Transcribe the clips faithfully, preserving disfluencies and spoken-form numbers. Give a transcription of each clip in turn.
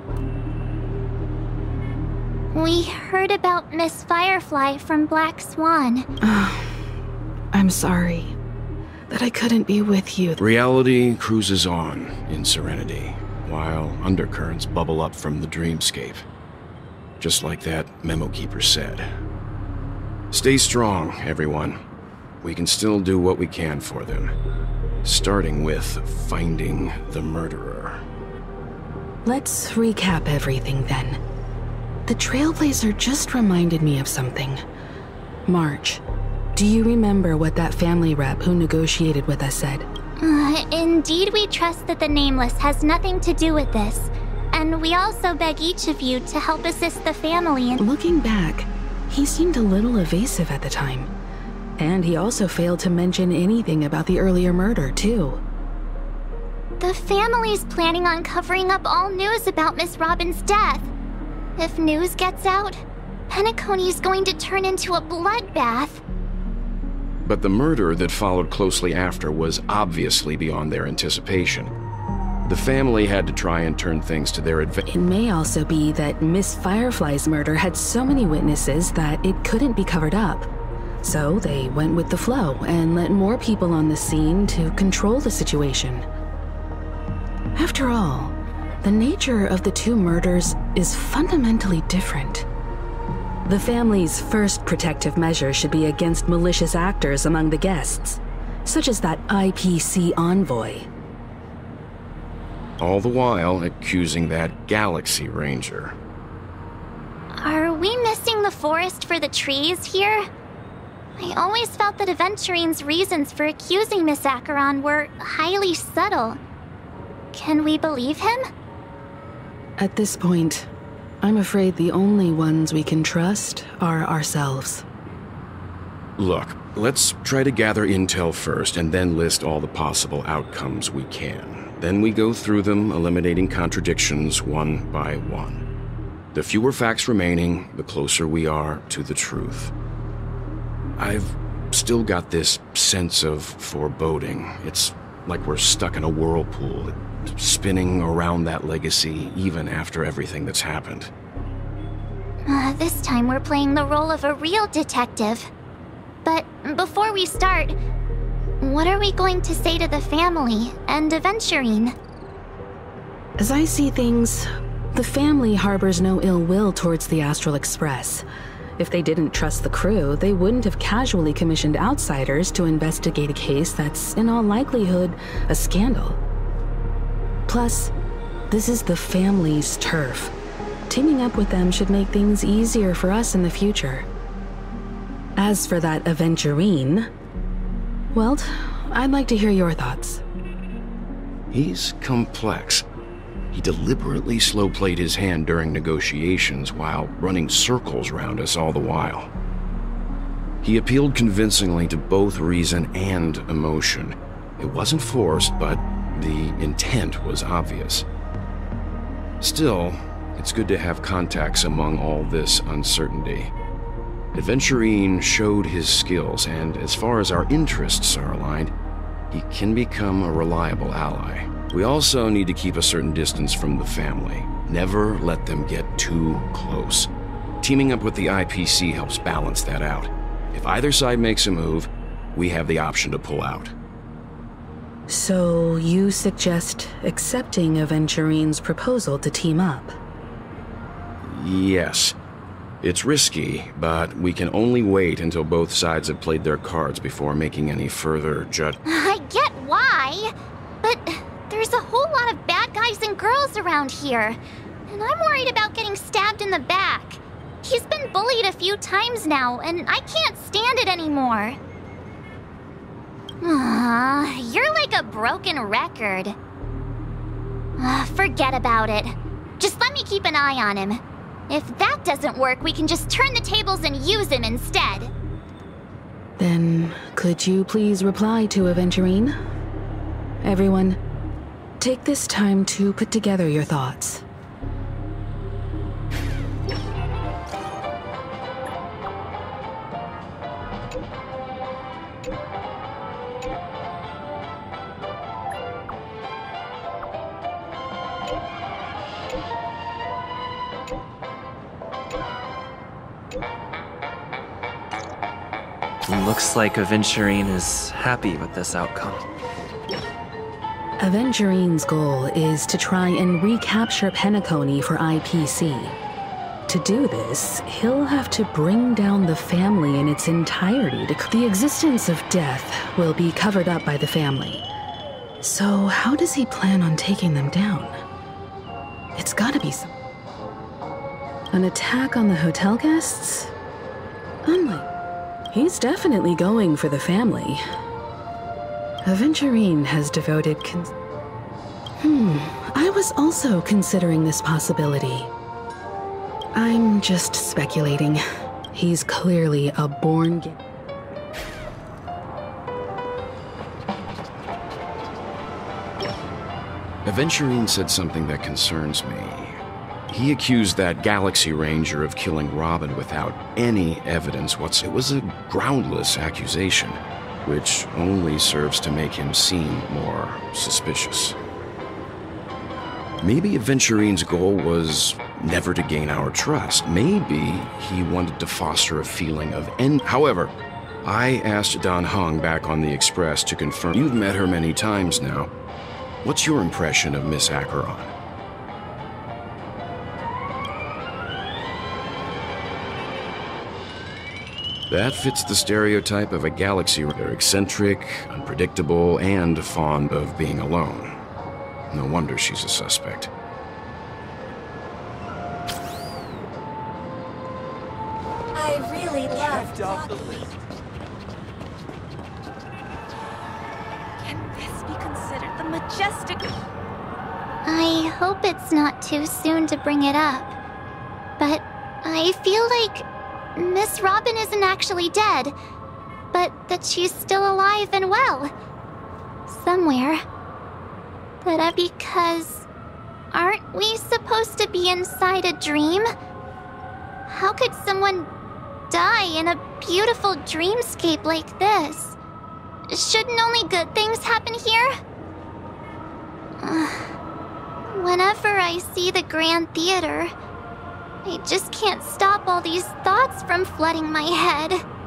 We heard about Miss Firefly from Black Swan. I'm sorry that I couldn't be with you. Reality cruises on in Serenity, while undercurrents bubble up from the dreamscape. Just like that Memo Keeper said. Stay strong, everyone. We can still do what we can for them. Starting with finding the murderer. Let's recap everything then. The Trailblazer just reminded me of something. March, do you remember what that family rep who negotiated with us said? Uh, indeed, we trust that the Nameless has nothing to do with this. And we also beg each of you to help assist the family in— Looking back, he seemed a little evasive at the time. And he also failed to mention anything about the earlier murder, too. The family's planning on covering up all news about Miss Robin's death. If news gets out, Penacony's going to turn into a bloodbath. But the murder that followed closely after was obviously beyond their anticipation. The family had to try and turn things to their advantage. It may also be that Miss Firefly's murder had so many witnesses that it couldn't be covered up. So they went with the flow and let more people on the scene to control the situation. After all, the nature of the two murders is fundamentally different. The family's first protective measure should be against malicious actors among the guests, such as that I P C envoy. All the while accusing that Galaxy Ranger. Are we missing the forest for the trees here? I always felt that Aventurine's reasons for accusing Miss Acheron were highly subtle. Can we believe him? At this point, I'm afraid the only ones we can trust are ourselves. Look, let's try to gather intel first and then list all the possible outcomes we can. Then we go through them, eliminating contradictions one by one. The fewer facts remaining, the closer we are to the truth. I've still got this sense of foreboding. It's like we're stuck in a whirlpool, spinning around that legacy even after everything that's happened. Uh, this time we're playing the role of a real detective. But before we start, what are we going to say to the family and Aventurine? As I see things, the family harbors no ill will towards the Astral Express. If they didn't trust the crew, they wouldn't have casually commissioned outsiders to investigate a case that's, in all likelihood, a scandal. Plus, this is the family's turf. Teaming up with them should make things easier for us in the future. As for that Aventurine, well, I'd like to hear your thoughts. He's complex. He deliberately slow-played his hand during negotiations while running circles around us all the while. He appealed convincingly to both reason and emotion. It wasn't forced, but the intent was obvious. Still, it's good to have contacts among all this uncertainty. Aventurine showed his skills, and as far as our interests are aligned, he can become a reliable ally. We also need to keep a certain distance from the family. Never let them get too close. Teaming up with the I P C helps balance that out. If either side makes a move, we have the option to pull out. So you suggest accepting Aventurine's proposal to team up? Yes. It's risky, but we can only wait until both sides have played their cards before making any further judge- I get why, but there's a whole lot of bad guys and girls around here, and I'm worried about getting stabbed in the back. He's been bullied a few times now, and I can't stand it anymore. Ah, you're like a broken record. Ah, forget about it. Just let me keep an eye on him. If that doesn't work, we can just turn the tables and use him instead. Then, could you please reply to Aventurine? Everyone, take this time to put together your thoughts. Looks like Aventurine is happy with this outcome. Aventurine's goal is to try and recapture Penacony for I P C. To do this, he'll have to bring down the family in its entirety. To the existence of death will be covered up by the family. So how does he plan on taking them down? It's gotta be some... An attack on the hotel guests? Unlike... He's definitely going for the family. Aventurine has devoted con... Hmm, I was also considering this possibility. I'm just speculating. He's clearly a born... Aventurine said something that concerns me. He accused that Galaxy Ranger of killing Robin without any evidence whatsoever. It was a groundless accusation, which only serves to make him seem more suspicious. Maybe Aventurine's goal was never to gain our trust. Maybe he wanted to foster a feeling of en- However, I asked Dan Heng back on the Express to confirm. You've met her many times now. What's your impression of Miss Acheron? That fits the stereotype of a Galaxy Ranger. They're eccentric, unpredictable, and fond of being alone. No wonder she's a suspect. I really love talking. Can this be considered the majestic... I hope it's not too soon to bring it up, but I feel like Miss Robin isn't actually dead, but that she's still alive and well. Somewhere. But uh, because... aren't we supposed to be inside a dream? How could someone die in a beautiful dreamscape like this? Shouldn't only good things happen here? Uh, whenever I see the Grand Theater, I just can't stop all these thoughts from flooding my head.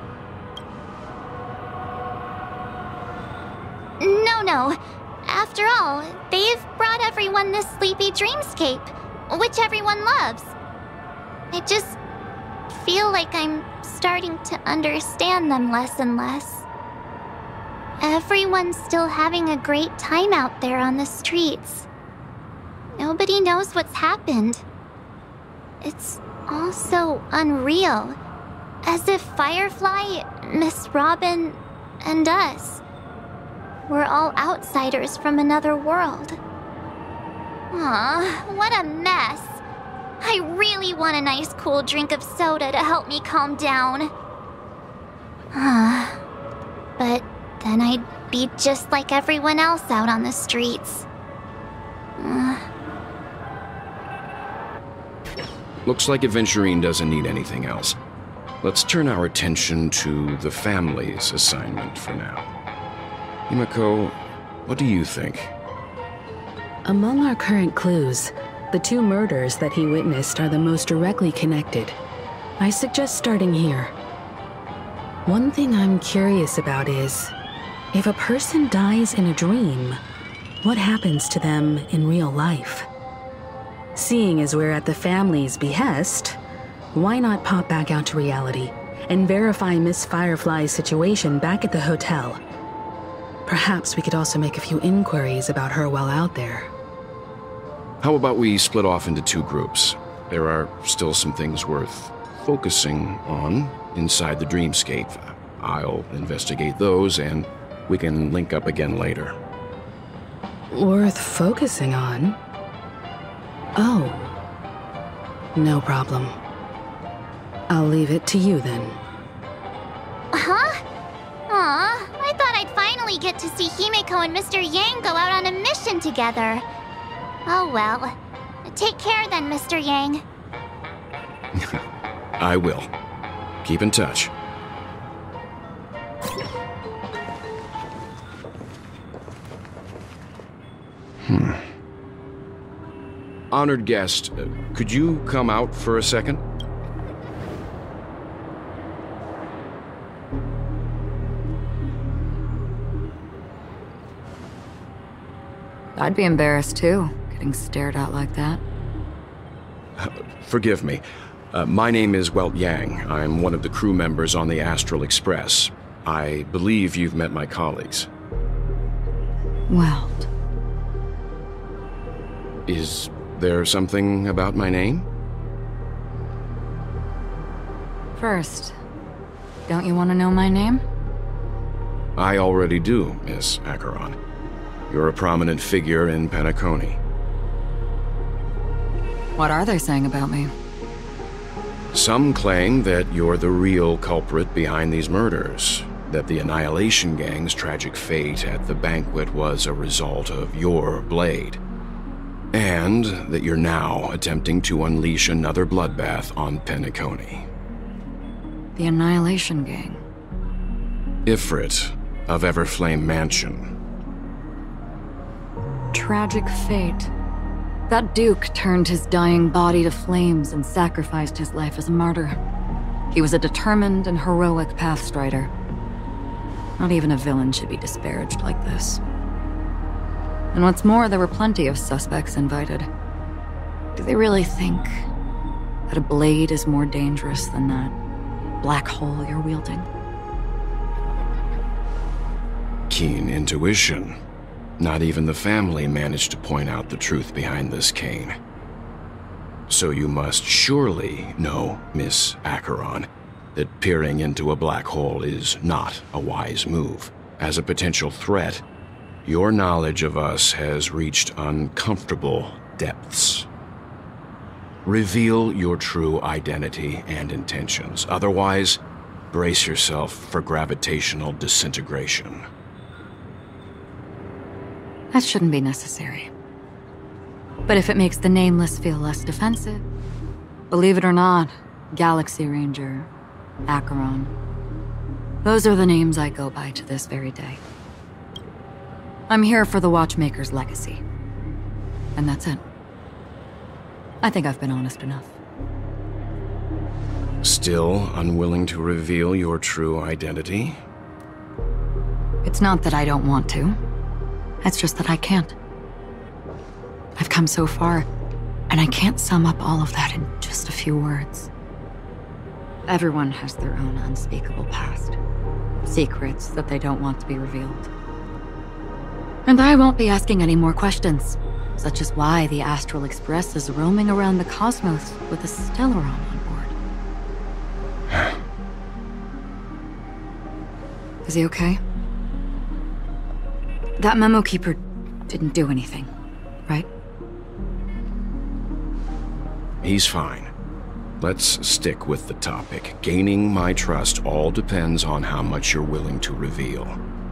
No, no. After all, they've brought everyone this sleepy dreamscape, which everyone loves. I just feel like I'm starting to understand them less and less. Everyone's still having a great time out there on the streets. Nobody knows what's happened. It's all so unreal. As if Firefly, Miss Robin, and us we're all outsiders from another world. Aw, what a mess. I really want a nice cool drink of soda to help me calm down. Ah, but then I'd be just like everyone else out on the streets. Uh. Looks like Aventurine doesn't need anything else. Let's turn our attention to the family's assignment for now. Himeko, what do you think? Among our current clues, the two murders that he witnessed are the most directly connected. I suggest starting here. One thing I'm curious about is, if a person dies in a dream, what happens to them in real life? Seeing as we're at the family's behest, why not pop back out to reality and verify Miss Firefly's situation back at the hotel? Perhaps we could also make a few inquiries about her while out there. How about we split off into two groups? There are still some things worth focusing on inside the dreamscape. I'll investigate those, and we can link up again later. Worth focusing on? Oh. No problem. I'll leave it to you then. Huh? Aw, I thought I'd finally get to see Himeko and Mister Yang go out on a mission together. Oh well. Take care then, Mister Yang. I will. Keep in touch. Hmm. Honored guest, uh, could you come out for a second? I'd be embarrassed too, getting stared at like that. Forgive me. Uh, my name is Welt Yang. I'm one of the crew members on the Astral Express. I believe you've met my colleagues. Welt. Is there something about my name? First, don't you want to know my name? I already do, Miss Acheron. You're a prominent figure in Penacony. What are they saying about me? Some claim that you're the real culprit behind these murders, that the Annihilation Gang's tragic fate at the banquet was a result of your blade, and that you're now attempting to unleash another bloodbath on Penacony. The Annihilation Gang? Ifrit of Everflame Mansion. Tragic fate. That Duke turned his dying body to flames and sacrificed his life as a martyr. He was a determined and heroic pathstrider. Not even a villain should be disparaged like this. And what's more, there were plenty of suspects invited. Do they really think that a blade is more dangerous than that black hole you're wielding? Keen intuition. Not even the family managed to point out the truth behind this cane. So you must surely know, Miss Acheron, that peering into a black hole is not a wise move. As a potential threat, your knowledge of us has reached uncomfortable depths. Reveal your true identity and intentions. Otherwise, brace yourself for gravitational disintegration. That shouldn't be necessary. But if it makes the Nameless feel less defensive, believe it or not, Galaxy Ranger, Acheron, those are the names I go by to this very day. I'm here for the Watchmaker's legacy. And that's it. I think I've been honest enough. Still unwilling to reveal your true identity? It's not that I don't want to. It's just that I can't. I've come so far, and I can't sum up all of that in just a few words. Everyone has their own unspeakable past. Secrets that they don't want to be revealed. And I won't be asking any more questions, such as why the Astral Express is roaming around the cosmos with a Stellaron on board. Is he okay? That Memo Keeper didn't do anything, right? He's fine. Let's stick with the topic. Gaining my trust all depends on how much you're willing to reveal.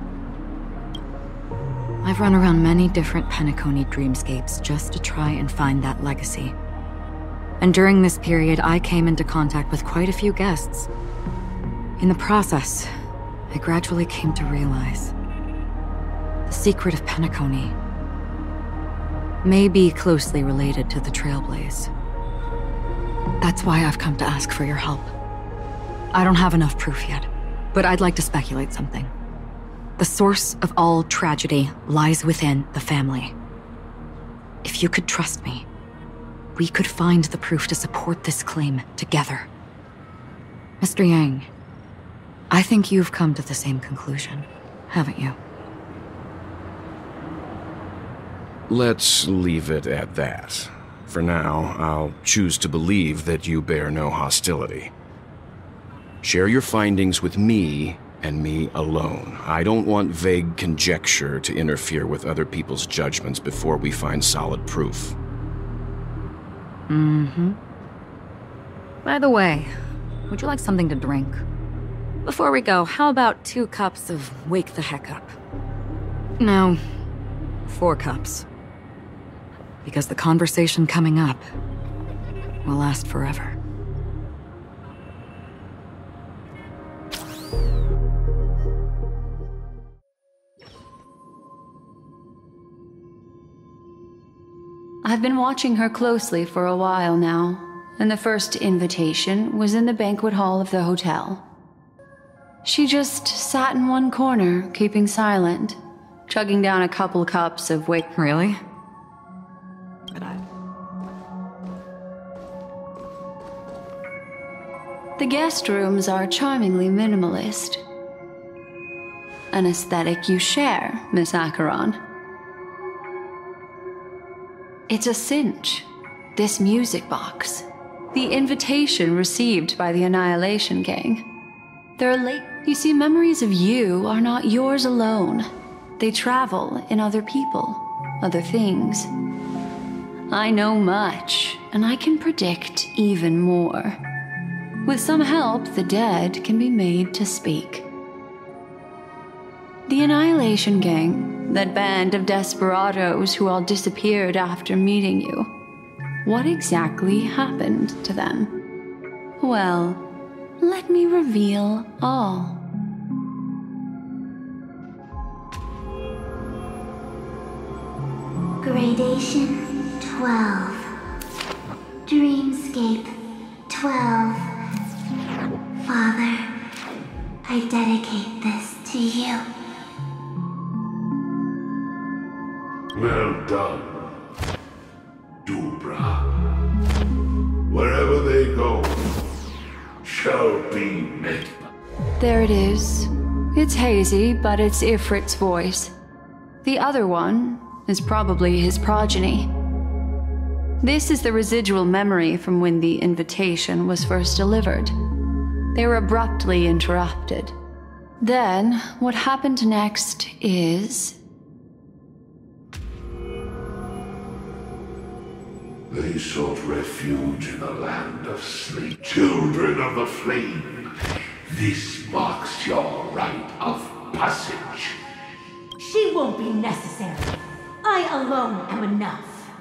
I've run around many different Penacony dreamscapes just to try and find that legacy. And during this period, I came into contact with quite a few guests. In the process, I gradually came to realize the secret of Penacony may be closely related to the Trailblaze. That's why I've come to ask for your help. I don't have enough proof yet, but I'd like to speculate something. The source of all tragedy lies within the family. If you could trust me, we could find the proof to support this claim together. Mister Yang, I think you've come to the same conclusion, haven't you? Let's leave it at that. For now, I'll choose to believe that you bear no hostility. Share your findings with me, and me alone. I don't want vague conjecture to interfere with other people's judgments before we find solid proof. Mm-hmm. By the way, would you like something to drink? Before we go, how about two cups of Wake the Heck Up? No, four cups. Because the conversation coming up will last forever. I've been watching her closely for a while now, and the first invitation was in the banquet hall of the hotel. She just sat in one corner, keeping silent, chugging down a couple cups of wake. Really? The guest rooms are charmingly minimalist. An aesthetic you share, Miss Acheron. It's a cinch, this music box. The invitation received by the Annihilation Gang. They're late. You see, memories of you are not yours alone. They travel in other people, other things. I know much, and I can predict even more. With some help, the dead can be made to speak. The Annihilation Gang, that band of desperados who all disappeared after meeting you. What exactly happened to them? Well, let me reveal all. Gradation twelve. Dreamscape twelve. Father, I dedicate this to you. Well done, Dubra. Wherever they go, shall be met. There it is. It's hazy, but it's Ifrit's voice. The other one is probably his progeny. This is the residual memory from when the invitation was first delivered. They were abruptly interrupted. Then, what happened next is... They sought refuge in the land of sleep. Children of the flame, this marks your rite of passage. She won't be necessary. I alone am enough.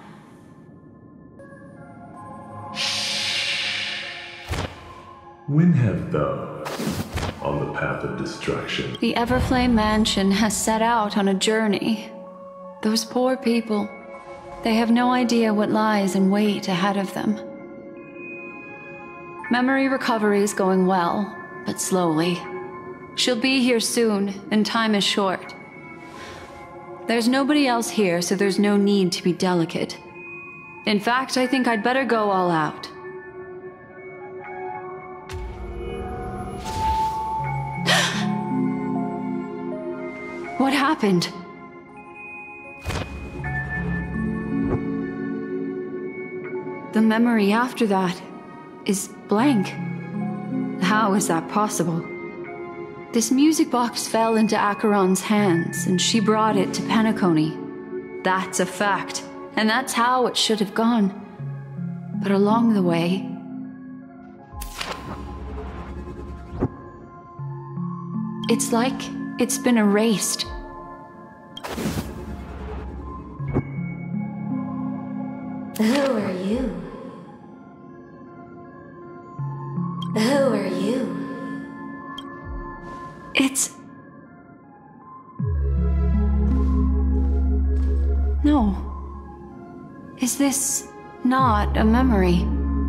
When have those on the path of destruction? The Everflame Mansion has set out on a journey. Those poor people, they have no idea what lies in wait ahead of them. Memory recovery is going well, but slowly. She'll be here soon, and time is short. There's nobody else here, so there's no need to be delicate. In fact, I think I'd better go all out. What happened? The memory after that is blank. How is that possible? This music box fell into Acheron's hands, and she brought it to Penacony. That's a fact, and that's how it should have gone. But along the way... it's like it's been erased. Who are you? Who are you? It's... No. Is this not a memory?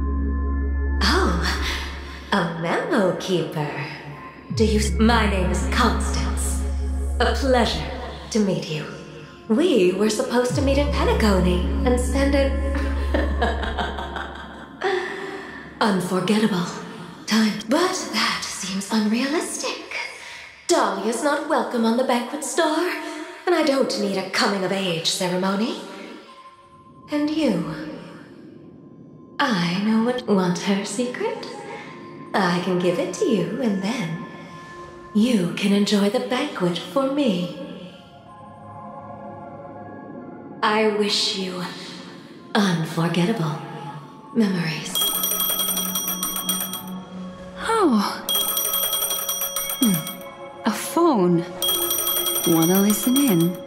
Oh, a memo keeper. Do you... My name is Constance. A pleasure to meet you. We were supposed to meet in Penacony and spend an unforgettable time. But that seems unrealistic. Dahlia's not welcome on the banquet star, and I don't need a coming-of-age ceremony. And you... I know what... Want her secret? I can give it to you, and then... you can enjoy the banquet for me. I wish you unforgettable memories. Oh. Hmm. A phone. Wanna listen in?